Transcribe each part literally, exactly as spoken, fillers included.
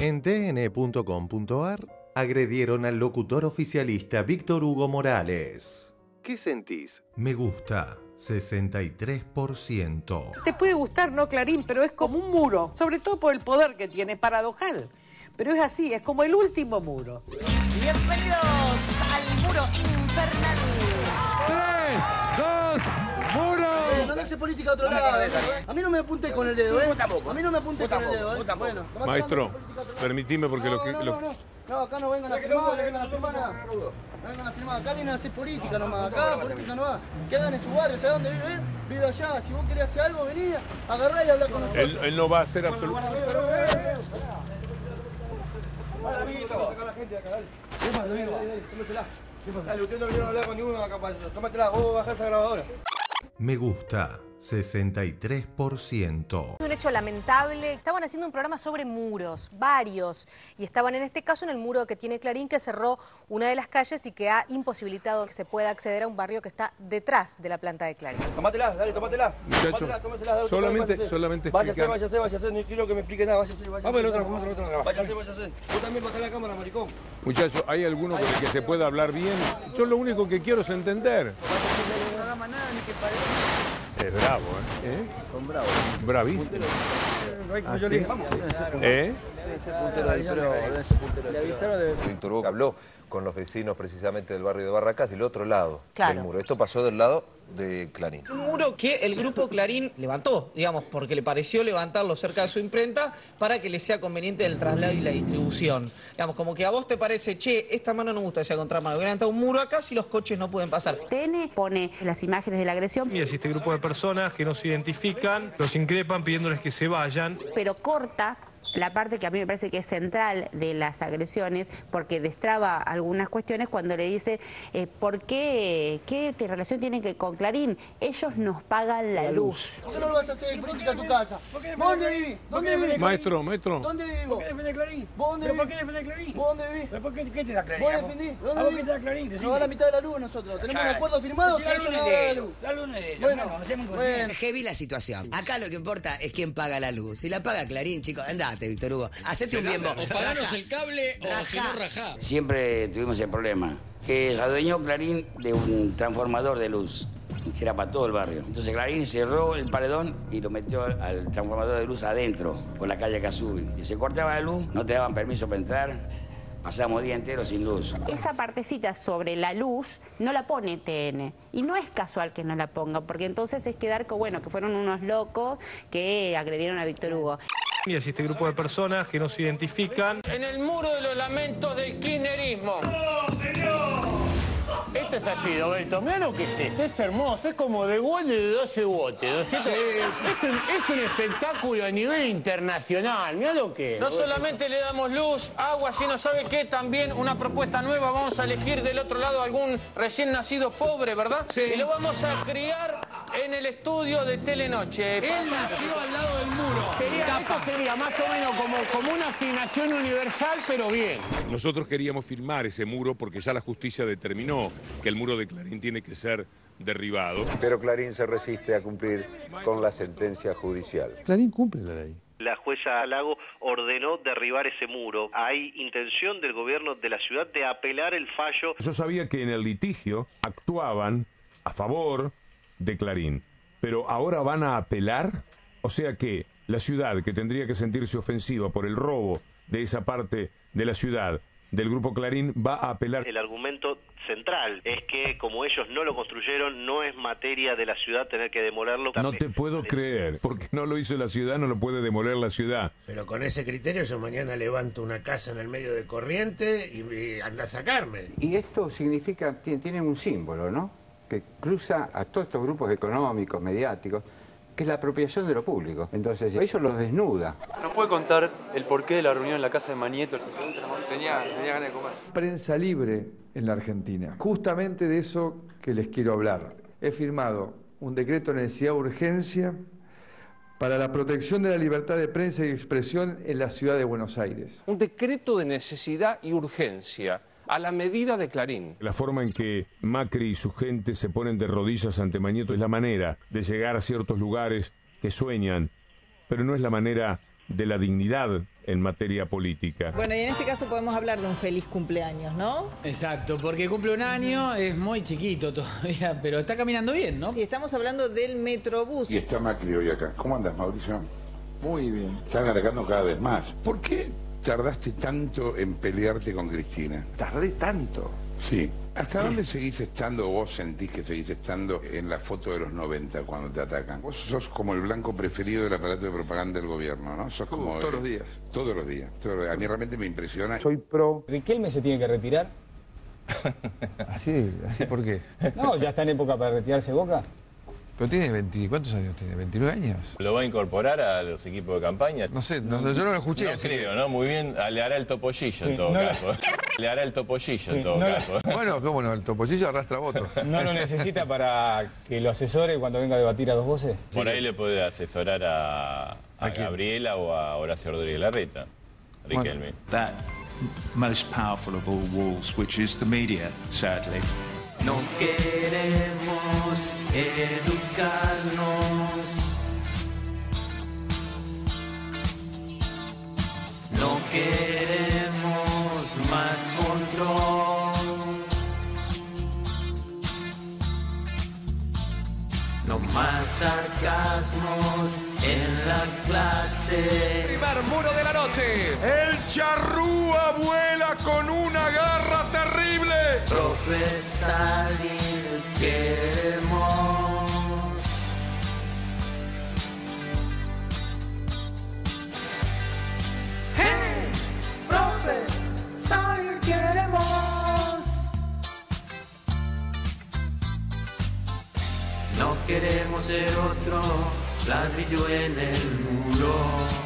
En t n punto com punto a r agredieron al locutor oficialista Víctor Hugo Morales. ¿Qué sentís? Me gusta, sesenta y tres por ciento. Te puede gustar, no, Clarín, pero es como un muro, sobre todo por el poder que tiene, paradojal. Pero es así, es como el último muro. Bienvenidos al muro infernal. ¡Tres, dos, muro! Eh, no hace política a otro lado. A mí no me apunte con el dedo, ¿eh? A mí no me apunte con el dedo, ¿eh? Bueno, Maestro, permitime porque no, lo que... No, lo... no, no. No, acá no vengan a firmar, no vengan a firmar nada. No vengan a firmar, acá vienen a hacer política nomás. Acá política no va. Quedan en su barrio, ¿sabes dónde vive él? Vive allá. Si vos querés hacer algo, vení, agarrá y habla con nosotros. Él, él no va a hacer absolutamente... Vale, amiguito. Acá la gente acá, dale. ¿Qué pasa, amigo? Tómatela. ¿Qué pasa? Dale, usted no quiere hablar con ninguno acá para eso. Tómatela, vos bajás esa grabadora. Me gusta, sesenta y tres por ciento. Un hecho lamentable. Estaban haciendo un programa sobre muros, varios, y estaban en este caso en el muro que tiene Clarín, que cerró una de las calles y que ha imposibilitado que se pueda acceder a un barrio que está detrás de la planta de Clarín. Tómatela, dale, tómatela. Muchacho, solamente, solamente Váyase, explicar... váyase, váyase, no quiero que me explique nada, váyase, váyase. Vamos, otra, otra, otra, otra. Váyase, váyase. Vos también bajá la cámara, maricón. Muchacho, ¿hay alguno con el que se pueda hablar bien? Yo lo único que quiero es entender. No haga más nada, ni que parezca. Es bravo, ¿eh? ¿Eh? Son bravos. Bravísimo. Ah, yo le dije, vamos. ¿Eh? Debe ser puntero ahí, pero debe ser puntero. Le avisaron, debe ser. Víctor Hugo habló con los vecinos precisamente del barrio de Barracas del otro lado Claro. del muro. Esto pasó del lado de Clarín. Un muro que el grupo Clarín levantó, digamos, porque le pareció levantarlo cerca de su imprenta para que le sea conveniente el traslado y la distribución. Digamos, como que a vos te parece, che, esta mano no me gusta esa contramano, voy a levantar un muro acá si los coches no pueden pasar. T N pone las imágenes de la agresión. Y existe grupo de personas que no se identifican, los increpan pidiéndoles que se vayan. Pero corta la parte que a mí me parece que es central de las agresiones, porque destraba algunas cuestiones cuando le dice, eh, ¿por qué? ¿Qué te relación tienen que con Clarín? Ellos nos pagan la, la luz. ¿Por qué no lo vas a hacer política a tu casa? ¿Dónde vivís? ¿Dónde vivís? Maestro, maestro. ¿Dónde vivís vos? ¿Por qué defendés Clarín? ¿Vos dónde ¿Pero vivís? por qué defendés Clarín? ¿Vos dónde vivís? ¿Pero por qué, qué te da Clarín? ¿Vos defendís? ¿Dónde ¿A vos vivís? qué te da Clarín? Nos va la mitad de la luz nosotros. Tenemos un acuerdo firmado que la ellos luz nos es van a dar de la luz. ellos. La luz no es de ellos. Bueno, no, hacemos bueno. consciente. Es heavy la situación. Acá lo que importa es quién paga la luz. Si la paga Clarín, chicos, andate, Víctor Hugo. Hacete un bienbo. O paganos el cable o si no rajá. Siempre tuvimos el problema que se adueñó Clarín de un transformador de luz que era para todo el barrio. Entonces Clarín cerró el paredón y lo metió al transformador de luz adentro, por la calle Casubi. Si se cortaba la luz, no te daban permiso para entrar. Pasamos día entero sin luz. Esa partecita sobre la luz no la pone T N. Y no es casual que no la ponga, porque entonces es quedar con, bueno, que fueron unos locos que agredieron a Víctor Hugo. Y existe grupo de personas que no se identifican. En el muro de los lamentos del kirchnerismo. ¡No, señor! Esto es así, Roberto. Mirá lo que es esto. Es hermoso. Es como de bote de doce botes. ¿No es cierto? Sí, sí. Es, un, es un espectáculo a nivel internacional. Mirá lo que es. No solamente le damos luz, agua, sino, ¿sabe qué? También una propuesta nueva. Vamos a elegir del otro lado algún recién nacido pobre, ¿verdad? Sí. Y lo vamos a criar en el estudio de Telenoche. Él nació al lado del muro. Sería, esto sería más o menos como, como una asignación universal, pero bien. Nosotros queríamos firmar ese muro porque ya la justicia determinó que el muro de Clarín tiene que ser derribado. Pero Clarín se resiste a cumplir con la sentencia judicial. Clarín cumple la ley. La jueza Lago ordenó derribar ese muro. ¿Hay intención del gobierno de la ciudad de apelar el fallo? Yo sabía que en el litigio actuaban a favor de Clarín, pero ahora van a apelar. O sea que la ciudad, que tendría que sentirse ofensiva por el robo de esa parte de la ciudad del grupo Clarín, va a apelar. El argumento central es que como ellos no lo construyeron, no es materia de la ciudad tener que demolerlo. No te puedo creer, porque no lo hizo la ciudad, no lo puede demoler la ciudad. Pero con ese criterio yo mañana levanto una casa en el medio de Corriente y, y anda a sacarme. Y esto significa, tiene un símbolo, ¿no? Que cruza a todos estos grupos económicos, mediáticos, que es la apropiación de lo público. Entonces, eso los desnuda. ¿Nos puede contar el porqué de la reunión en la casa de Manieto? Tenía, tenía ganas de comer. Prensa libre en la Argentina. Justamente de eso que les quiero hablar. He firmado un decreto de necesidad de urgencia para la protección de la libertad de prensa y expresión en la ciudad de Buenos Aires. Un decreto de necesidad y urgencia, a la medida de Clarín. La forma en que Macri y su gente se ponen de rodillas ante Manieto es la manera de llegar a ciertos lugares que sueñan, pero no es la manera de la dignidad en materia política. Bueno, y en este caso podemos hablar de un feliz cumpleaños, ¿no? Exacto, porque cumple un año, es muy chiquito todavía, pero está caminando bien, ¿no? Sí, estamos hablando del Metrobús. Y está Macri hoy acá. ¿Cómo andas, Mauricio? Muy bien. Están atacando cada vez más. ¿Por qué tardaste tanto en pelearte con Cristina? ¿Tardé tanto? Sí. ¿Hasta dónde seguís estando, o vos sentís que seguís estando en la foto de los noventa cuando te atacan? Vos sos como el blanco preferido del aparato de propaganda del gobierno, ¿no? Sos como... Uh, todos eh, los días. Todos los días. Todos los días. A mí realmente me impresiona. Soy pro. ¿Riquelme se tiene que retirar? ¿Así? ¿Así por qué? No, ya está en época para retirarse Boca. Pero tiene veinte, ¿cuántos años tiene? ¿veintinueve años? ¿Lo va a incorporar a los equipos de campaña? No sé, no, yo no lo escuché. No creo, que... ¿no? Muy bien, le hará el topollillo sí, en todo no caso. Lo... Le hará el topollillo sí, en todo no caso. Lo... Bueno, cómo no, el topollillo arrastra votos. ¿No lo necesita para que lo asesore cuando venga a debatir a dos voces? Por ahí le puede asesorar a, a, ¿A Gabriela o a Horacio Rodríguez Larreta, Riquelme. Bueno. That most powerful of all walls, which is the media, sadly. No queremos educarnos. No queremos más control. No más sarcasmos en la clase. Primer muro de la noche. El charrúa vuela con una garra terrible. Profe, salir queremos. Hey, profes, salir queremos. No queremos ser otro ladrillo en el muro.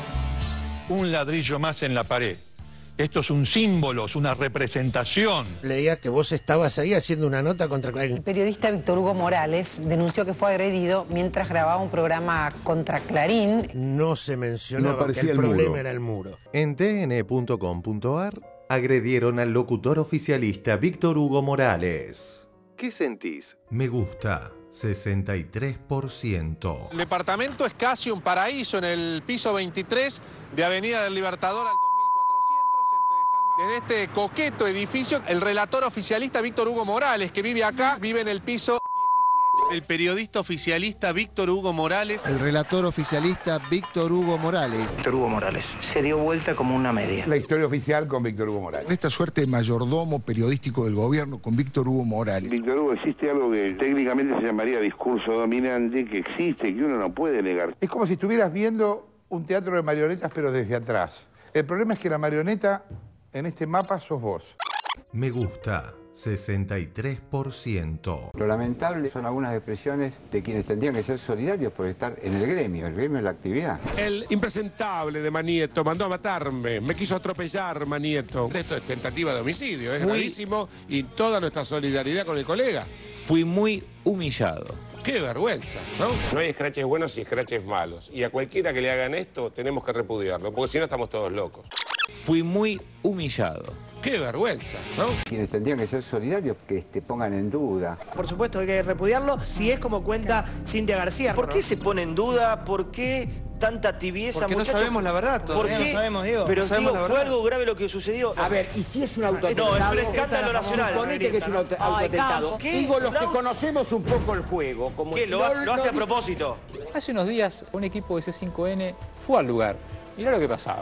Un ladrillo más en la pared. Esto es un símbolo, es una representación. Leía que vos estabas ahí haciendo una nota contra Clarín. El periodista Víctor Hugo Morales denunció que fue agredido mientras grababa un programa contra Clarín. No se mencionaba no que el, el problema muro. Era el muro. En t n punto com punto a r agredieron al locutor oficialista Víctor Hugo Morales. ¿Qué sentís? Me gusta. sesenta y tres por ciento. El departamento es casi un paraíso en el piso veintitrés de Avenida del Libertador al dos mil cuatrocientos. Desde este coqueto edificio, el relator oficialista Víctor Hugo Morales, que vive acá, vive en el piso diecisiete. El periodista oficialista Víctor Hugo Morales. El relator oficialista Víctor Hugo Morales. Víctor Hugo Morales se dio vuelta como una media. La historia oficial con Víctor Hugo Morales. Esta suerte de mayordomo periodístico del gobierno con Víctor Hugo Morales. Víctor Hugo, existe algo que técnicamente se llamaría discurso dominante, que existe, que uno no puede negar. Es como si estuvieras viendo un teatro de marionetas, pero desde atrás. El problema es que la marioneta en este mapa sos vos. Me gusta. sesenta y tres por ciento. Lo lamentable son algunas expresiones de quienes tendrían que ser solidarios por estar en el gremio, el gremio de la actividad. El impresentable de Manieto mandó a matarme, me quiso atropellar Manieto. Esto es tentativa de homicidio, es gravísimo y toda nuestra solidaridad con el colega. Fui muy humillado. Qué vergüenza, ¿no? No hay escraches buenos y escraches malos. Y a cualquiera que le hagan esto tenemos que repudiarlo, porque si no estamos todos locos. Fui muy humillado. Qué vergüenza, ¿no? Quienes tendrían que ser solidarios, que este, pongan en duda. Por supuesto hay que repudiarlo, si es como cuenta Cintia García. ¿Por qué se pone en duda? ¿Por qué tanta tibieza? Porque muchachos? no sabemos la verdad, todavía ¿Por qué? no sabemos, Diego. Pero no sabemos digo, fue algo grave lo que sucedió. A ver, ¿y si es un autoatentado? No, es un escándalo nacional. Suponete que es un auto autoatentado. ¿Qué? Digo, los ¿No? que conocemos un poco el juego. Como ¿Qué? ¿Lo, no, hace, lo hace no, a propósito? Hace unos días un equipo de C cinco N fue al lugar. Mirá lo que pasaba.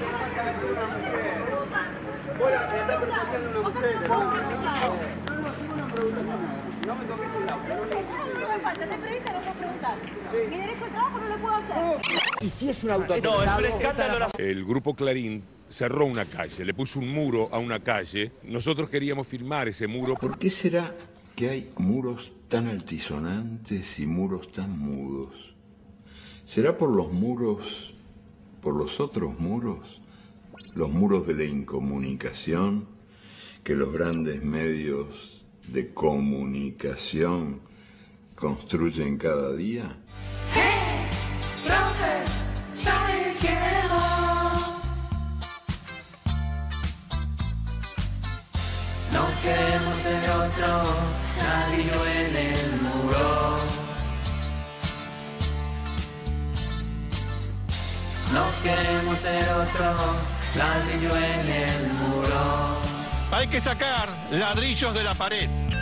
No me toques el auto. No me falta, soy periodista, no puedo preguntar. Mi derecho al trabajo no lo puedo hacer. ¿Y si es un autoatentado? No, es un escándalo. El grupo Clarín cerró una calle, le puso un muro a una calle. Nosotros queríamos firmar ese muro. ¿Por qué será que hay muros tan altisonantes y muros tan mudos? ¿Será por los muros, por los otros muros, los muros de la incomunicación, que los grandes medios de comunicación construyen cada día? ¡Hey! ¡Profes! ¡Salir queremos! No queremos ser otro ladrillo en el muro. No queremos ser otro ladrillo en el muro. Hay que sacar ladrillos de la pared.